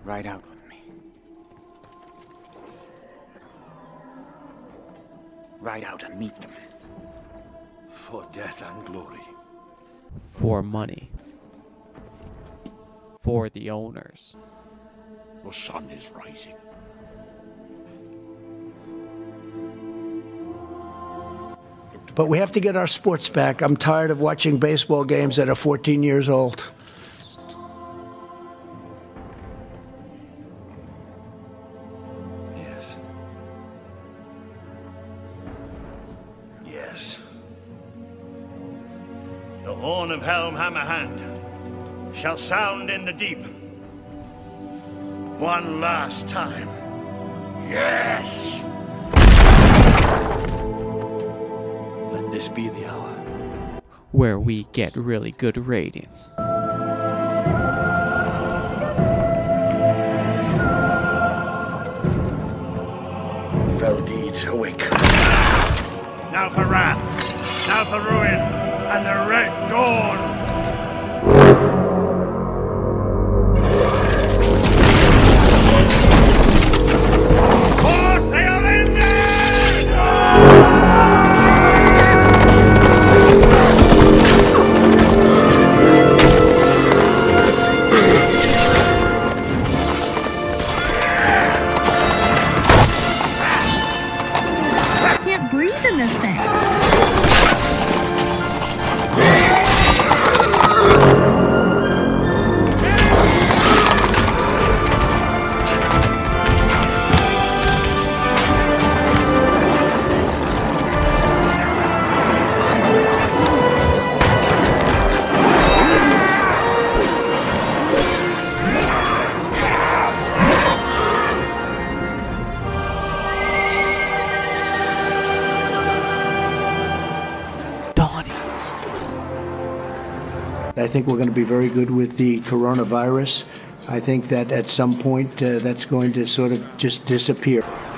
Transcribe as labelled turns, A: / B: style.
A: Ride out with me. Ride out and meet them.
B: For death and glory.
C: For money. For the owners.
B: The sun is rising.
D: But we have to get our sports back. I'm tired of watching baseball games that are 14 years old.
B: Yes. Yes.
E: The horn of Helm Hammerhand shall sound in the deep. One last time. Yes!
B: Let this be the hour.
C: Where we get really good ratings.
B: Fell deeds awake.
E: Now for wrath, now for ruin, and the Red Dawn! For they are ended!
F: I can't breathe in this thing.
C: Donnie.
D: I think we're going to be very good with the coronavirus. I think that at some point that's going to sort of just disappear.